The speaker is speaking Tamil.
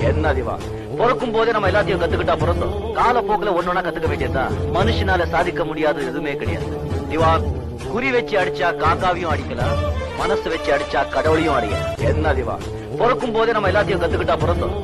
என்ன திவா, பிறக்கும் போதே நம்ம எல்லாத்தையும் கத்துக்கிட்டா பிறந்தோம். காலப்போக்குல ஒன்னொன்னா கத்துக்க வேண்டியதுதான். மனுஷனால சாதிக்க முடியாத எதுவுமே கிடையாது திவா. குறி வச்சு அடிச்சா காக்காவையும் அடிக்கலாம், மனசு வச்சு அடிச்சா கடவுளையும் அடிக்கலாம். என்ன திவா, பிறக்கும் போதே நம்ம எல்லாத்தையும் கத்துக்கிட்டா பிறந்தோம்.